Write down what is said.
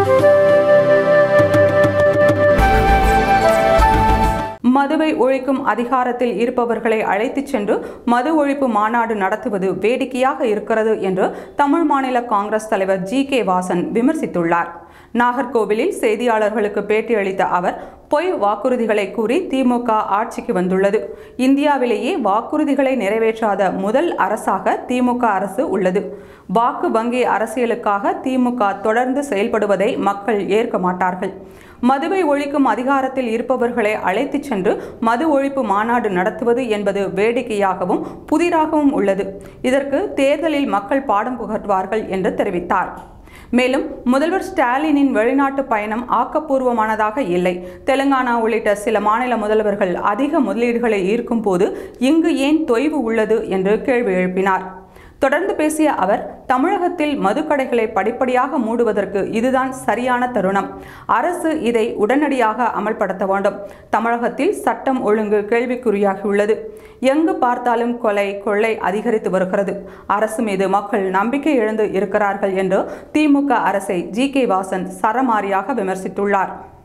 மதுவை ஒழிக்கும் அதிகாரத்தில் இருப்பவர்களை அழைத்துச் சென்று மது ஒழிப்பு மாநாடு நடத்துவது வேடிக்கையாக இருக்கிறது என்று தமிழ் மாநில காங்கிரஸ் தலைவர் ஜி.கே. வாசன் விமர்சித்துள்ளார். நாகர்கோவிலில் செய்தியாளர்களுக்கு பேட்டியளித்த அவர், பொய் வாக்குறுதிகளை கூறி திமுக ஆட்சிக்கு வந்துள்ளது. இந்தியாவிலேயே வாக்குறுதிகளை நிறைவேற்றாத முதல் அரசாக திமுக அரசு உள்ளது. வாக்கு வங்கி அரசியலுக்காக திமுக தொடர்ந்து செயல்படுவதை மக்கள் ஏற்க மாட்டார்கள். மதுவை ஒழிக்கும் அதிகாரத்தில் இருப்பவர்களை அழைத்துச் சென்று மது ஒழிப்பு மாநாடு நடத்துவது என்பது வேடிக்கையாகவும் புதிராகவும் உள்ளது. இதற்கு தேர்தலில் மக்கள் பாடம் புகட்டுவார்கள் என்று தெரிவித்தார். மேலும் முதல்வர் ஸ்டாலினின் வெளிநாட்டு பயணம் ஆக்கப்பூர்வமானதாக இல்லை. தெலுங்கானா உள்ளிட்ட சில மாநில முதல்வர்கள் அதிக முதலீடுகளை ஈர்க்கும் போது இங்கு ஏன் தொய்வு உள்ளது என்று கேள்வி எழுப்பினார். தொடர்ந்து பேசிய அவர், தமிழகத்தில் மதுக்கடைகளை படிப்படியாக மூடுவதற்கு இதுதான் சரியான தருணம். அரசு இதை உடனடியாக அமல்படுத்த வேண்டும். தமிழகத்தில் சட்டம் ஒழுங்கு கேள்விக்குறியாகியுள்ளது. எங்கு பார்த்தாலும் கொலை கொள்ளை அதிகரித்து வருகிறது. அரசு மீது மக்கள் நம்பிக்கை இழந்து இருக்கிறார்கள் என்று திமுக அரசை ஜி.கே. வாசன் சரமாரியாக விமர்சித்துள்ளார்.